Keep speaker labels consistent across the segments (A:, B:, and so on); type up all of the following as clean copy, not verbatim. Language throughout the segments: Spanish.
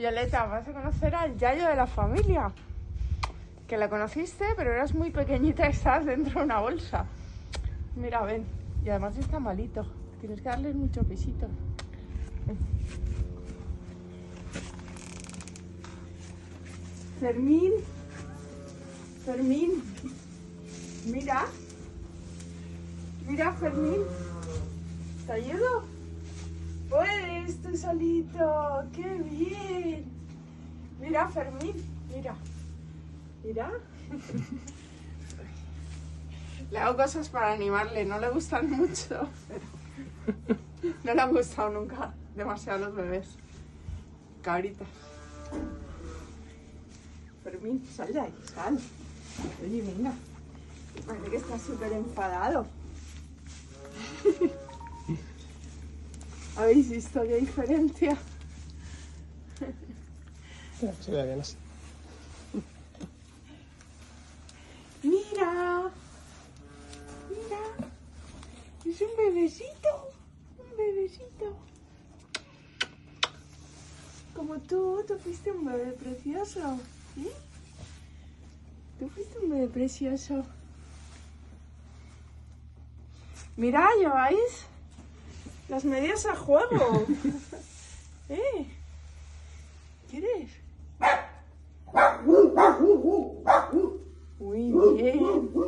A: Violeta, vas a conocer al Yayo de la familia. Que la conociste, pero eras muy pequeñita y estabas dentro de una bolsa. Mira, ven. Y además está malito. Tienes que darles muchos besitos. Fermín. Fermín. Mira. Mira, Fermín. ¿Te ayudo? Pues, tú solito. ¡Qué bien! Mira, Fermín. Mira. Mira. Le hago cosas para animarle. No le gustan mucho, pero no le han gustado nunca demasiado los bebés. Cabritas. Fermín, sal de ahí, sal. Oye, venga. Parece que está súper enfadado. ¿Habéis visto qué diferencia?
B: Se ve bien así.
A: Mira. Mira. Es un bebecito. Un bebecito. Como tú fuiste un bebé precioso. ¿Sí? Tú fuiste un bebé precioso. Mira, lleváis las medias a juego. ¿Quieres? Muy bien.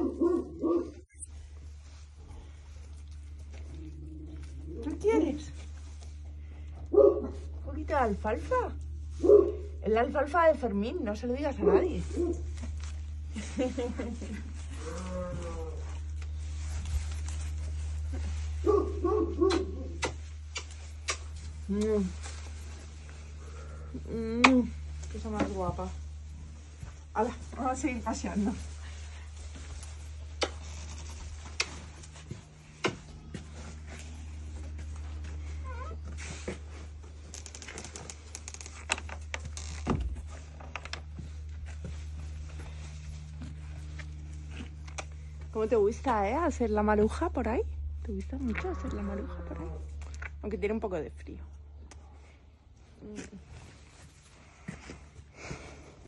A: ¿Tú quieres? ¿Un poquito de alfalfa? Es la alfalfa de Fermín, no se lo digas a nadie. Cosa más guapa. Hala, vamos a seguir paseando. ¿Cómo te gusta, hacer la maruja por ahí? ¿Te gusta mucho hacer la maruja por ahí? Aunque tiene un poco de frío.